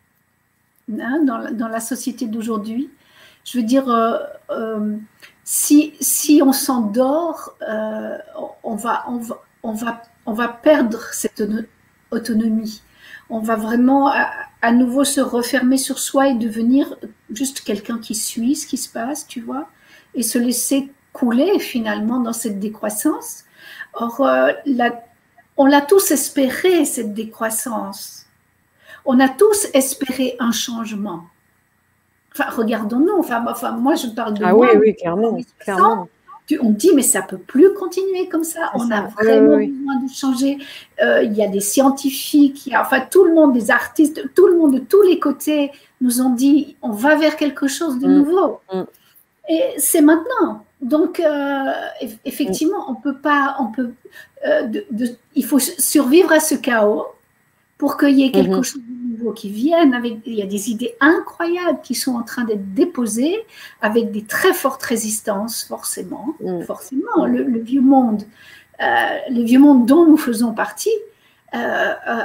hein, dans, dans la société d'aujourd'hui. Je veux dire, euh, euh, si, si on s'endort, euh, on, va, on, va, on, va, on va perdre cette autonomie. On va vraiment à, à nouveau se refermer sur soi et devenir juste quelqu'un qui suit ce qui se passe, tu vois, et se laisser couler finalement dans cette décroissance. Or, euh, la, on l'a tous espéré, cette décroissance. On a tous espéré un changement. Enfin, regardons-nous. Enfin, enfin, moi, je parle de ah moi. Ah oui, oui, clairement. clairement. Tu, on dit, mais ça ne peut plus continuer comme ça. C'est on ça. a vraiment oui, oui. besoin de changer. Euh, il y a des scientifiques, il y a, enfin, tout le monde, des artistes, tout le monde de tous les côtés nous ont dit, on va vers quelque chose de mmh. nouveau. Mmh. Et c'est maintenant. Donc, euh, effectivement, on peut pas, on peut, euh, de, de, il faut survivre à ce chaos pour qu'il y ait quelque mmh. chose de nouveau qui vienne. Avec, il y a des idées incroyables qui sont en train d'être déposées avec des très fortes résistances, forcément. Mmh. Forcément, le, le vieux monde, euh, le vieux monde dont nous faisons partie, euh, euh,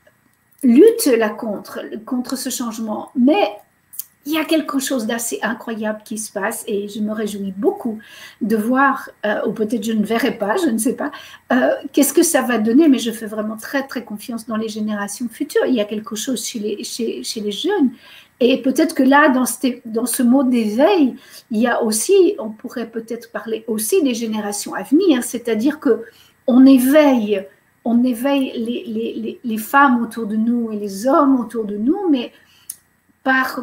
lutte là contre, contre ce changement. Mais il y a quelque chose d'assez incroyable qui se passe et je me réjouis beaucoup de voir, euh, ou peut-être je ne verrai pas, je ne sais pas, euh, qu'est-ce que ça va donner, mais je fais vraiment très, très confiance dans les générations futures. Il y a quelque chose chez les, chez, chez les jeunes et peut-être que là, dans ce, dans ce mot d'éveil, il y a aussi, on pourrait peut-être parler aussi des générations à venir, c'est-à-dire qu'on éveille, on éveille les, les, les, les femmes autour de nous et les hommes autour de nous, mais par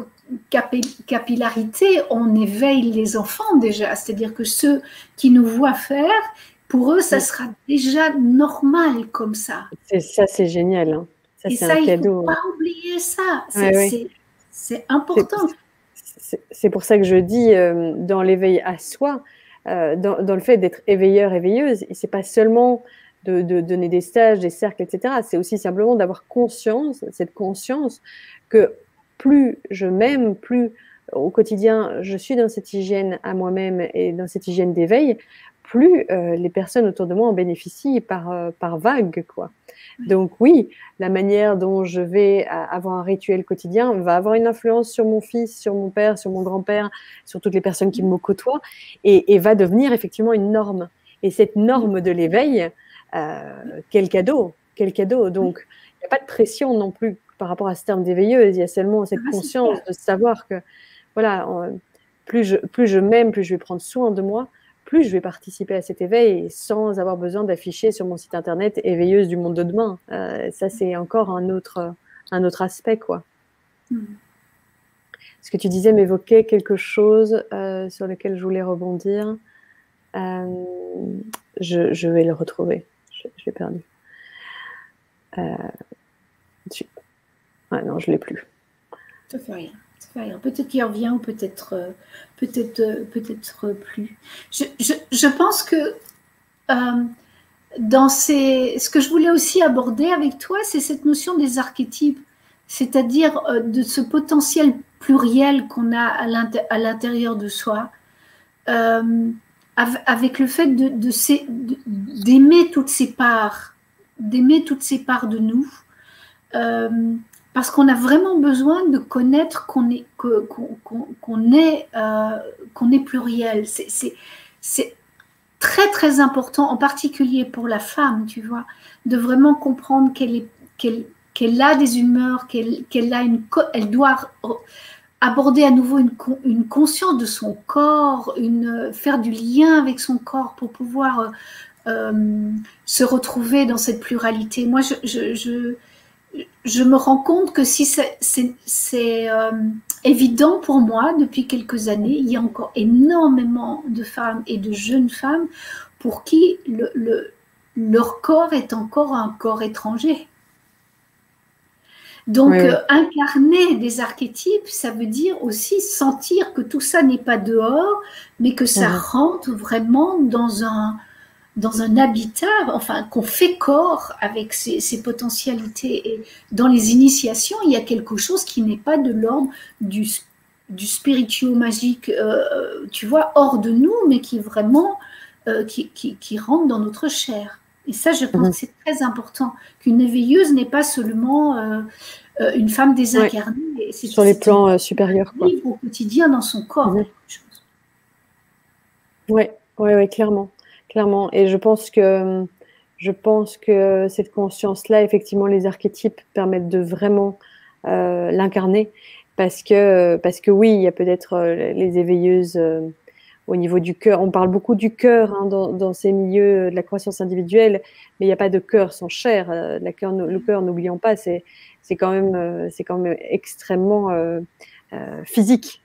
capillarité, on éveille les enfants déjà, c'est-à-dire que ceux qui nous voient faire, pour eux, ça sera déjà normal comme ça. C'est, ça, c'est génial. Hein. Ça, Et c'est ça, un il cadeau. ne faut pas oublier ça. C'est, ouais, c'est, c'est important. C'est, c'est, c'est pour ça que je dis, euh, dans l'éveil à soi, euh, dans, dans le fait d'être éveilleur, éveilleuse, et c'est pas seulement de, de donner des stages, des cercles, et cetera. C'est aussi simplement d'avoir conscience, cette conscience que plus je m'aime, plus au quotidien je suis dans cette hygiène à moi-même et dans cette hygiène d'éveil, plus euh, les personnes autour de moi en bénéficient par, euh, par vague, quoi. Donc oui, la manière dont je vais avoir un rituel quotidien va avoir une influence sur mon fils, sur mon père, sur mon grand-père, sur toutes les personnes qui me côtoient et, et va devenir effectivement une norme. Et cette norme de l'éveil, euh, quel cadeau, quel cadeau. Donc il n'y a pas de pression non plus par rapport à ce terme d'éveilleuse. Il y a seulement cette Ah, conscience super. de savoir que, voilà, on, plus je, plus je m'aime, plus je vais prendre soin de moi, plus je vais participer à cet éveil sans avoir besoin d'afficher sur mon site internet éveilleuse du monde de demain. Euh, ça, c'est encore un autre, un autre aspect, quoi. Mm. Ce que tu disais m'évoquait quelque chose euh, sur lequel je voulais rebondir. Euh, je, je vais le retrouver. Je, je l'ai perdu. Euh, tu... ah non, je l'ai plus. Ça fait rien. Ça fait rien. Peut-être qu'il revient ou peut-être euh, peut-être euh, peut-être plus. Je, je, je pense que euh, dans ces, ce que je voulais aussi aborder avec toi, c'est cette notion des archétypes, c'est-à-dire euh, de ce potentiel pluriel qu'on a à l'intérieur de soi, euh, avec le fait de, de ces, de, d'aimer toutes ces parts, d'aimer toutes ces parts de nous, euh, parce qu'on a vraiment besoin de connaître qu'on est, qu'on, qu'on, qu'on est, euh, qu'on est pluriel. C'est, c'est, c'est très très important, en particulier pour la femme, tu vois, de vraiment comprendre qu'elle est, qu'elle, qu'elle a des humeurs, qu'elle, qu'elle a une, elle doit aborder à nouveau une, une conscience de son corps, une, faire du lien avec son corps pour pouvoir euh, se retrouver dans cette pluralité. Moi, je, je, je, je me rends compte que si c'est, c'est, c'est euh, évident pour moi depuis quelques années, il y a encore énormément de femmes et de jeunes femmes pour qui le, le, leur corps est encore un corps étranger. Donc, oui, oui. Euh, incarner des archétypes, ça veut dire aussi sentir que tout ça n'est pas dehors, mais que ça mmh. rentre vraiment dans un, dans un habitat, enfin, qu'on fait corps avec ses, ses potentialités. Et dans les initiations, il y a quelque chose qui n'est pas de l'ordre du, du spirituo-magique, euh, tu vois, hors de nous, mais qui vraiment, euh, qui, qui, qui rentre dans notre chair. Et ça, je pense mmh. que c'est très important, qu'une éveilleuse n'est pas seulement euh, euh, une femme désincarnée. Ouais. C'est, sur les plans euh, supérieurs. Vivre quoi. Au quotidien dans son corps. Mmh. Oui, ouais, ouais, clairement, clairement. Et je pense que, je pense que cette conscience-là, effectivement, les archétypes permettent de vraiment euh, l'incarner. Parce que, parce que oui, il y a peut-être euh, les éveilleuses... Euh, au niveau du cœur, on parle beaucoup du cœur hein, dans, dans ces milieux de la croissance individuelle, mais il n'y a pas de cœur sans chair. Euh, la cœur, le cœur, n'oublions pas, c'est, c'est, quand même, euh, c'est quand même extrêmement euh, euh, physique.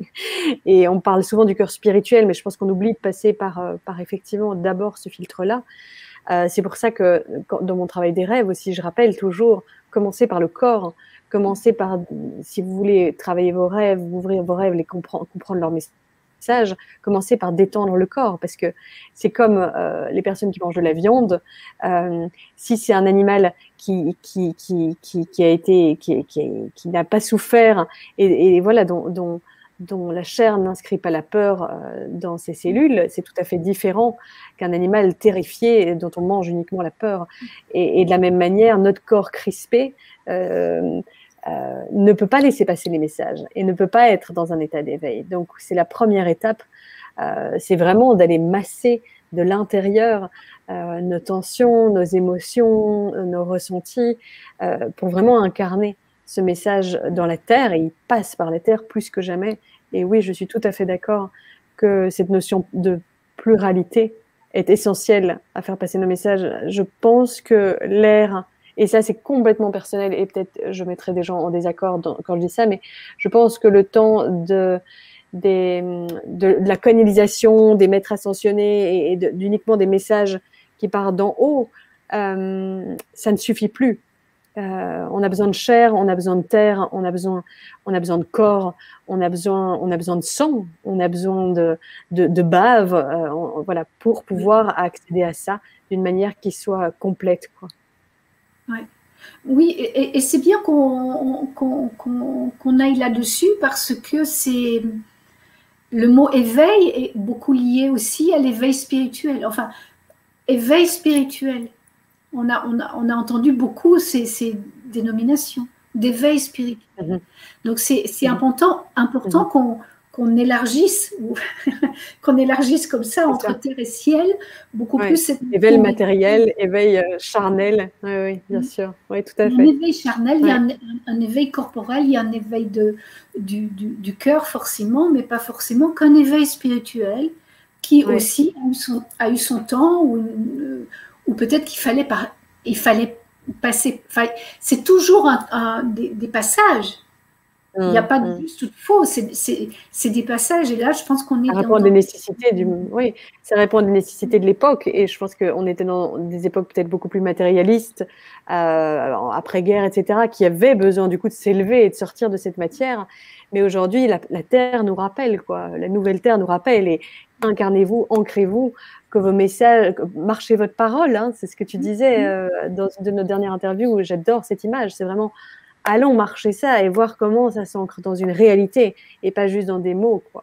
Et on parle souvent du cœur spirituel, mais je pense qu'on oublie de passer par, euh, par effectivement d'abord ce filtre-là. Euh, c'est pour ça que quand, dans mon travail des rêves aussi, je rappelle toujours, commencer par le corps, commencer par, si vous voulez travailler vos rêves, ouvrir vos rêves, les comprendre, comprendre leur message, commencer par détendre le corps, parce que c'est comme euh, les personnes qui mangent de la viande. Euh, si c'est un animal qui qui qui qui, qui a été qui, qui, qui n'a pas souffert et, et voilà dont, dont dont la chair n'inscrit pas la peur euh, dans ses cellules, c'est tout à fait différent qu'un animal terrifié dont on mange uniquement la peur. Et, et de la même manière, notre corps crispé euh, Euh, ne peut pas laisser passer les messages et ne peut pas être dans un état d'éveil. Donc, c'est la première étape. Euh, c'est vraiment d'aller masser de l'intérieur euh, nos tensions, nos émotions, nos ressentis euh, pour vraiment incarner ce message dans la terre. Et il passe par la terre plus que jamais. Et oui, je suis tout à fait d'accord que cette notion de pluralité est essentielle à faire passer nos messages. Je pense que l'ère... Et ça, c'est complètement personnel et peut-être je mettrai des gens en désaccord dans, quand je dis ça, mais je pense que le temps de, des, de, de la canalisation, des maîtres ascensionnés et, et de, d'uniquement des messages qui partent d'en haut, euh, ça ne suffit plus. Euh, on a besoin de chair, on a besoin de terre, on a besoin, on a besoin de corps, on a besoin, on a besoin de sang, on a besoin de, de, de bave, euh, on, voilà, pour pouvoir accéder à ça d'une manière qui soit complète, quoi. Ouais. Oui, et, et c'est bien qu'on, qu'on, qu'on, qu'on aille là-dessus parce que c'est le mot éveil est beaucoup lié aussi à l'éveil spirituel. Enfin, éveil spirituel. On a, on a, on a entendu beaucoup ces, ces dénominations d'éveil spirituel. Mm-hmm. Donc c'est, c'est mm-hmm. important, important mm-hmm. qu'on, qu'on élargisse, qu'on élargisse comme ça entre ça. terre et ciel, beaucoup ouais. plus cette éveil matériel, éveil euh, charnel, oui, oui, bien sûr, oui, tout à fait. Il y a un éveil charnel, ouais. Il y a un, un éveil corporel, il y a un éveil de, du, du, du cœur forcément, mais pas forcément qu'un éveil spirituel qui ouais. aussi a eu son, a eu son temps, ou, ou peut-être qu'il fallait, par, il fallait passer, c'est toujours un, un, des, des passages. Il n'y a pas de juste ou de faux, c'est des passages. Et là, je pense qu'on est. Ça répond à des nécessités du, oui, ça répond à des nécessités de l'époque. Et je pense qu'on était dans des époques peut-être beaucoup plus matérialistes, euh, après-guerre, et cetera, qui avaient besoin du coup de s'élever et de sortir de cette matière. Mais aujourd'hui, la, la terre nous rappelle, quoi. La nouvelle terre nous rappelle. Et incarnez-vous, ancrez-vous, que vos messages, que marchez votre parole. Hein, c'est ce que tu disais euh, dans une de nos dernières interviews. J'adore cette image. C'est vraiment. Allons marcher ça et voir comment ça s'ancre dans une réalité et pas juste dans des mots, quoi.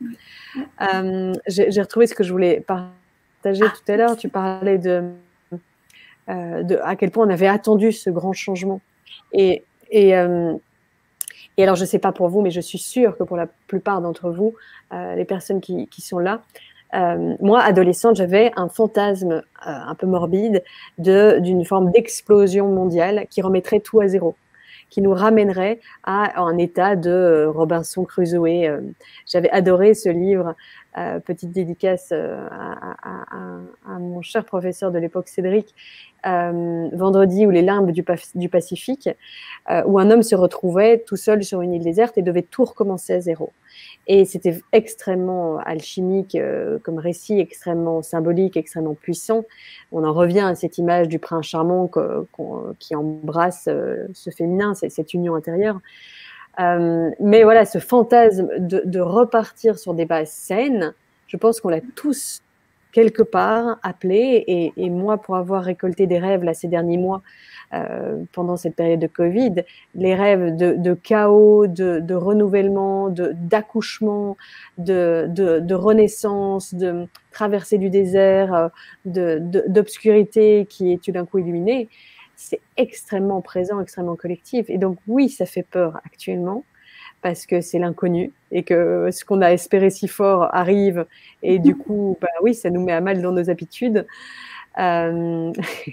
Euh, j'ai retrouvé ce que je voulais partager tout à l'heure. Tu parlais de, euh, de à quel point on avait attendu ce grand changement. Et, et, euh, et alors, je ne sais pas pour vous, mais je suis sûre que pour la plupart d'entre vous, euh, les personnes qui, qui sont là, euh, moi, adolescente, j'avais un fantasme euh, un peu morbide d'une forme d'explosion mondiale qui remettrait tout à zéro, qui nous ramènerait à un état de Robinson Crusoe. J'avais adoré ce livre, euh, petite dédicace à, à, à, à mon cher professeur de l'époque, Cédric, euh, Vendredi ou les limbes du, du Pacifique, euh, où un homme se retrouvait tout seul sur une île déserte et devait tout recommencer à zéro. Et c'était extrêmement alchimique euh, comme récit, extrêmement symbolique, extrêmement puissant. On en revient à cette image du prince charmant que, qu'on, qui embrasse euh, ce féminin, cette union intérieure. Euh, mais voilà, ce fantasme de, de repartir sur des bases saines, je pense qu'on l'a tous quelque part appelé. Et, et moi, pour avoir récolté des rêves là, ces derniers mois, Euh, pendant cette période de Covid, les rêves de, de chaos, de, de renouvellement, d'accouchement, de, de, de renaissance, de traversée du désert, d'obscurité de, qui est tout d'un coup illuminée, c'est extrêmement présent, extrêmement collectif. Et donc oui, ça fait peur actuellement, parce que c'est l'inconnu et que ce qu'on a espéré si fort arrive. Et du coup, bah oui, ça nous met à mal dans nos habitudes. Euh,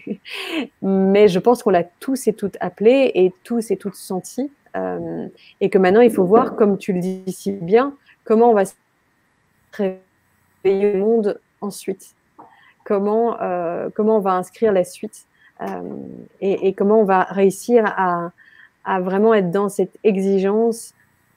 mais je pense qu'on l'a tous et toutes appelé et tous et toutes senti, euh, et que maintenant il faut voir, comme tu le dis si bien, comment on va se réveiller au monde ensuite, comment, euh, comment on va inscrire la suite, euh, et, et comment on va réussir à, à vraiment être dans cette exigence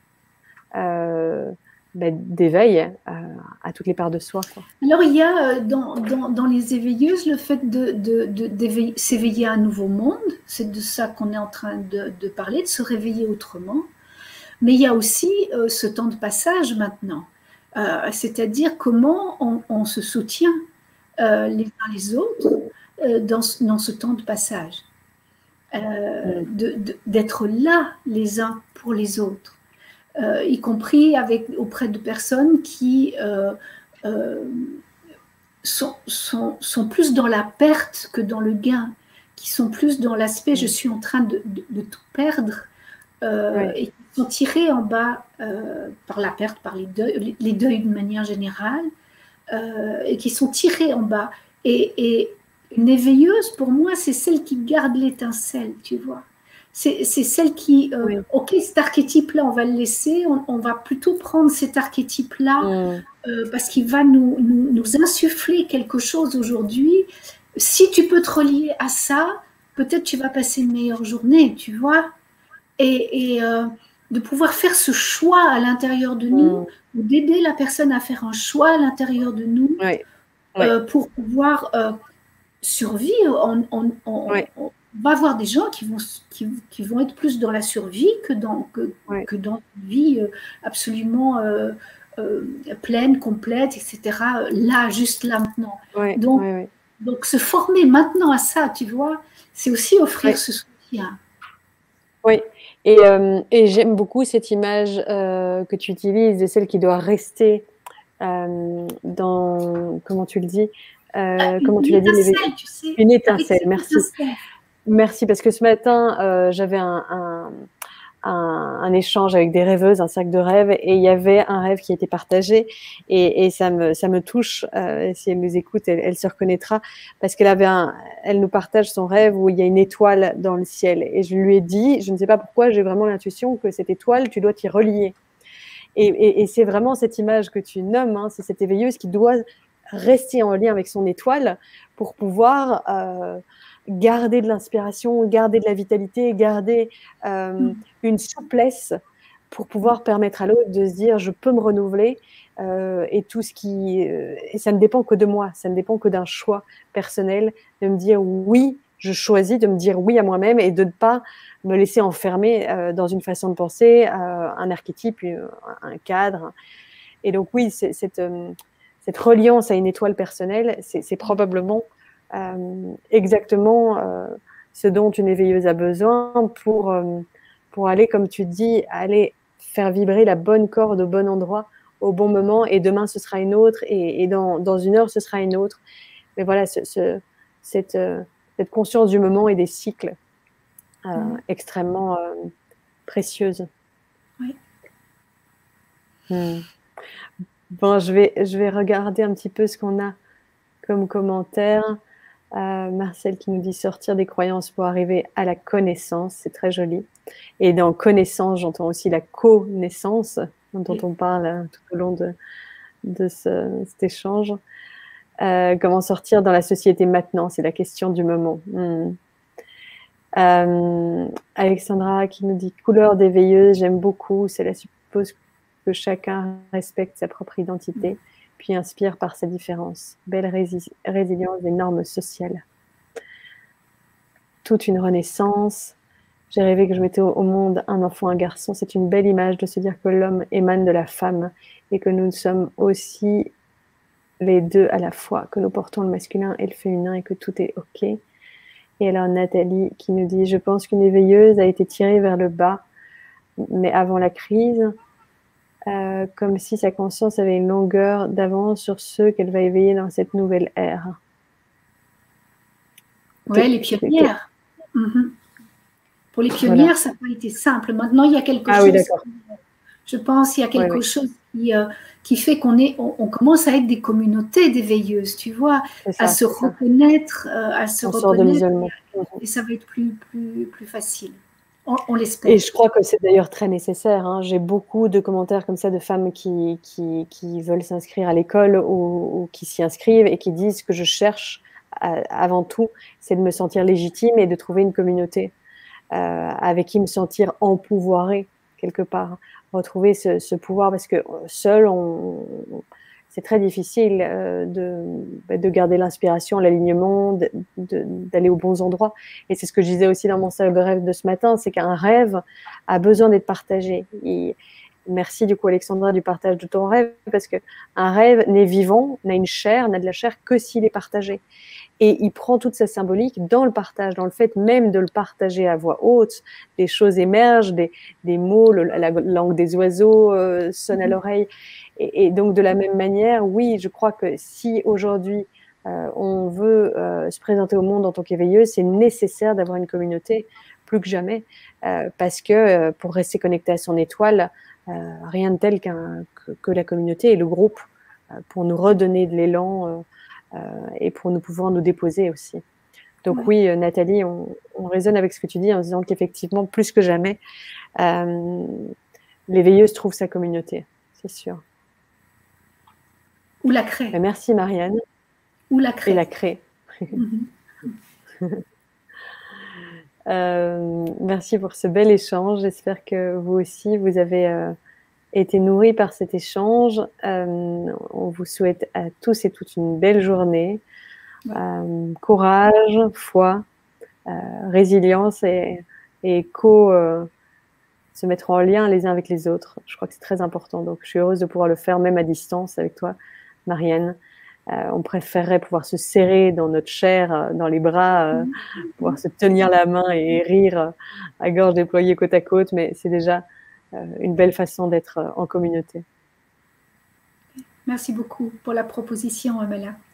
euh, bah, d'éveil à, à toutes les parts de soi, quoi. Alors, il y a dans, dans, dans les éveilleuses le fait de, de, de, s'éveiller à un nouveau monde. C'est de ça qu'on est en train de, de parler, de se réveiller autrement. Mais il y a aussi euh, ce temps de passage maintenant. Euh, C'est-à-dire comment on, on se soutient euh, les uns les autres euh, dans, dans ce temps de passage. Euh, d'être là les uns pour les autres. Euh, y compris avec, auprès de personnes qui euh, euh, sont, sont, sont plus dans la perte que dans le gain, qui sont plus dans l'aspect je suis en train de, de, de tout perdre, euh, oui. Et qui sont tirés en bas euh, par la perte, par les deuils, les, les deuils de manière générale, euh, et qui sont tirés en bas. Et, et une éveilleuse, pour moi, c'est celle qui garde l'étincelle, tu vois. C'est celle qui, euh, oui. ok, cet archétype-là, on va le laisser, on, on va plutôt prendre cet archétype-là mmh. euh, parce qu'il va nous, nous, nous insuffler quelque chose aujourd'hui. Si tu peux te relier à ça, peut-être tu vas passer une meilleure journée, tu vois. Et, et euh, de pouvoir faire ce choix à l'intérieur de nous, mmh. ou d'aider la personne à faire un choix à l'intérieur de nous, oui. Euh, oui. pour pouvoir euh, survivre. On, on, on, oui. on, va avoir des gens qui vont, qui, qui vont être plus dans la survie que dans, que, ouais. que dans une vie absolument euh, euh, pleine, complète, et cetera. Là, juste là, maintenant. Ouais, donc, ouais, ouais. donc, se former maintenant à ça, tu vois, c'est aussi offrir ouais. ce soutien. Oui, et, euh, et j'aime beaucoup cette image euh, que tu utilises de celle qui doit rester euh, dans, comment tu le dis, euh, comment tu l'as dit, tu sais, une étincelle, merci. Étincelle. Merci, parce que ce matin, euh, j'avais un, un, un, un échange avec des rêveuses, un cercle de rêve, et il y avait un rêve qui était partagé, et, et ça me ça me touche. Euh, si elle nous écoute, elle, elle se reconnaîtra, parce qu'elle avait un, elle nous partage son rêve où il y a une étoile dans le ciel, et je lui ai dit, je ne sais pas pourquoi, j'ai vraiment l'intuition que cette étoile, tu dois t'y relier. Et, et, et c'est vraiment cette image que tu nommes, hein, c'est cette éveilleuse qui doit rester en lien avec son étoile pour pouvoir euh, garder de l'inspiration, garder de la vitalité, garder euh, une souplesse pour pouvoir permettre à l'autre de se dire je peux me renouveler euh, et tout ce qui euh, et ça ne dépend que de moi, ça ne dépend que d'un choix personnel de me dire oui, je choisis de me dire oui à moi-même et de ne pas me laisser enfermer euh, dans une façon de penser, euh, un archétype, un cadre. Et donc oui, c'est, cette euh, cette reliance à une étoile personnelle, c'est, c'est probablement euh, exactement euh, ce dont une éveilleuse a besoin pour, euh, pour aller, comme tu dis, aller faire vibrer la bonne corde au bon endroit, au bon moment, et demain ce sera une autre, et, et dans, dans une heure ce sera une autre. Mais voilà, ce, ce, cette, euh, cette conscience du moment et des cycles euh, mmh. extrêmement euh, précieuse. Oui. Mmh. Bon, je vais, je vais regarder un petit peu ce qu'on a comme commentaire. Euh, Marcel qui nous dit sortir des croyances pour arriver à la connaissance, c'est très joli. Et dans connaissance, j'entends aussi la connaissance dont oui. on parle tout au long de, de ce, cet échange. Euh, comment sortir dans la société maintenant, c'est la question du moment. Hmm. Euh, Alexandra qui nous dit couleur d'éveilleuse, j'aime beaucoup, cela suppose que chacun respecte sa propre identité, puis inspire par sa différence. Belle rési- résilience des normes sociales. Toute une renaissance. J'ai rêvé que je mettais au monde un enfant, un garçon. C'est une belle image de se dire que l'homme émane de la femme et que nous sommes aussi les deux à la fois, que nous portons le masculin et le féminin et que tout est OK. Et alors Nathalie qui nous dit « Je pense qu'une éveilleuse a été tirée vers le bas, mais avant la crise, euh, comme si sa conscience avait une longueur d'avance sur ceux qu'elle va éveiller dans cette nouvelle ère. » Oui, les pionnières. Mm-hmm. Pour les pionnières, voilà. Ça n'a pas été simple. Maintenant, il y a quelque ah, chose, oui, d'accord. je pense, il y a quelque ouais, chose qui, euh, qui fait qu'on est, on, on commence à être des communautés d'éveilleuses, tu vois, ça, à se reconnaître, euh, à se on reconnaître, sort de et, et ça va être plus, plus, plus facile. On, on l'espère. Et je crois que c'est d'ailleurs très nécessaire. Hein. J'ai beaucoup de commentaires comme ça de femmes qui, qui, qui veulent s'inscrire à l'école ou, ou qui s'y inscrivent et qui disent que je cherche à, avant tout, c'est de me sentir légitime et de trouver une communauté euh, avec qui me sentir empouvoirée quelque part. Retrouver ce, ce pouvoir parce que seul, on, c'est très difficile euh, de, de garder l'inspiration, l'alignement, de, de, d'aller aux bons endroits. Et c'est ce que je disais aussi dans mon cercle de rêve de ce matin, c'est qu'un rêve a besoin d'être partagé. Et merci du coup Alexandra du partage de ton rêve, parce qu'un rêve n'est vivant, n'a une chair, n'a de la chair que s'il est partagé. Et il prend toute sa symbolique dans le partage, dans le fait même de le partager à voix haute. Des choses émergent, des, des mots, le, la langue des oiseaux euh, sonne à l'oreille. Et, et donc de la même manière, oui, je crois que si aujourd'hui euh, on veut euh, se présenter au monde en tant qu'éveilleuse, c'est nécessaire d'avoir une communauté, plus que jamais, euh, parce que euh, pour rester connecté à son étoile, euh, rien de tel qu'un, que, que la communauté et le groupe euh, pour nous redonner de l'élan euh, Euh, et pour nous pouvoir nous déposer aussi. Donc oui, euh, Nathalie, on, on résonne avec ce que tu dis en disant qu'effectivement, plus que jamais, euh, l'éveilleuse trouve sa communauté, c'est sûr. Ou la crée. Et merci Marianne. Ou la crée. Et la crée. Mm-hmm. euh, merci pour ce bel échange. J'espère que vous aussi, vous avez euh, été nourris par cet échange. Euh, on vous souhaite à tous et toutes une belle journée. Ouais. Euh, courage, foi, euh, résilience et, et co, euh, se mettre en lien les uns avec les autres. Je crois que c'est très important. Donc, je suis heureuse de pouvoir le faire même à distance avec toi, Marianne. Euh, on préférerait pouvoir se serrer dans notre chair, euh, dans les bras, euh, mmh. pouvoir se tenir la main et rire euh, à gorge déployée côte à côte, mais c'est déjà une belle façon d'être en communauté. Merci beaucoup pour la proposition, Amela.